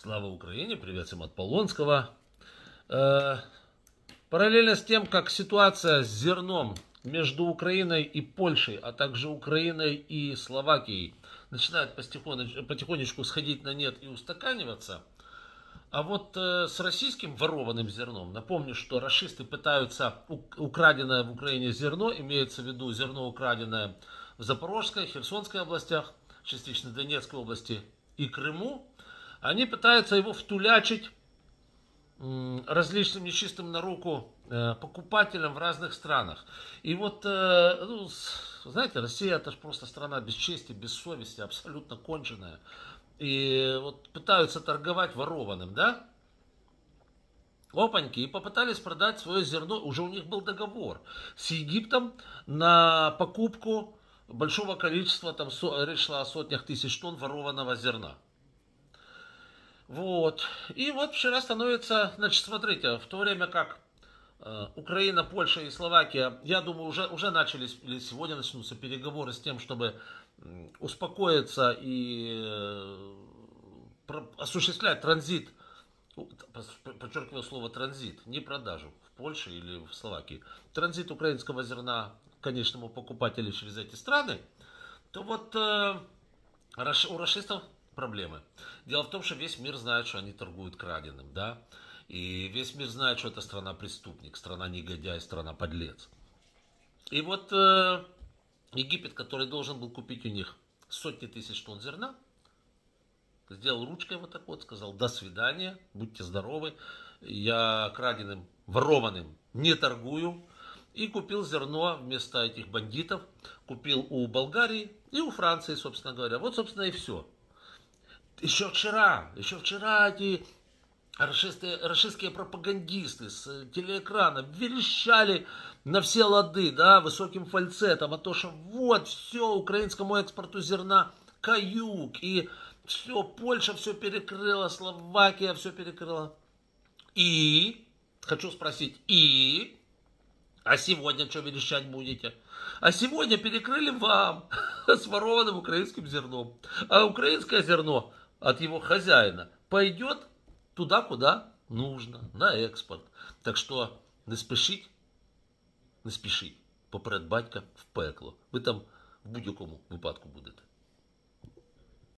Слава Украине, привет всем от Полонского. Параллельно с тем, как ситуация с зерном между Украиной и Польшей, а также Украиной и Словакией начинает потихонечку сходить на нет и устаканиваться, а вот с российским ворованным зерном, напомню, что рашисты пытаются украденное в Украине зерно, имеется в виду зерно украденное в Запорожской, Херсонской областях, частично Донецкой области и Крыму, они пытаются его втулячить различным нечистым на руку покупателям в разных странах. И вот, знаете, Россия это же просто страна без чести, без совести, абсолютно конченая. И вот пытаются торговать ворованным, да? Опаньки, и попытались продать свое зерно, уже у них был договор с Египтом на покупку большого количества, там речь шла о сотнях тысяч тонн ворованного зерна. Вот. И вот вчера становится, значит, смотрите, в то время как Украина, Польша и Словакия, я думаю, уже начались, или сегодня начнутся переговоры с тем, чтобы успокоиться и осуществлять транзит, подчеркиваю слово транзит, не продажу в Польше или в Словакии, транзит украинского зерна конечному покупателю через эти страны, то вот у рашистов проблемы. Дело в том, что весь мир знает, что они торгуют краденым, да, и весь мир знает, что это страна-преступник, страна-негодяй, страна-подлец. И вот Египет, который должен был купить у них сотни тысяч тонн зерна, сделал ручкой вот так вот, сказал: до свидания, будьте здоровы, я краденым, ворованным не торгую. И купил зерно вместо этих бандитов, купил у Болгарии и у Франции, собственно говоря. Вот, собственно, и все. Еще вчера эти рашистские пропагандисты с телеэкрана верещали на все лады, да, высоким фальцетом, о том, что вот, все, украинскому экспорту зерна каюк, и все, Польша все перекрыла, Словакия все перекрыла. И, хочу спросить, а сегодня что верещать будете? А сегодня перекрыли вам с ворованным украинским зерном. А украинское зерно от его хозяина пойдет туда, куда нужно, на експорт. Так що не спішіть, поперед батька в пекло. Ви там в будь-якому випадку будете.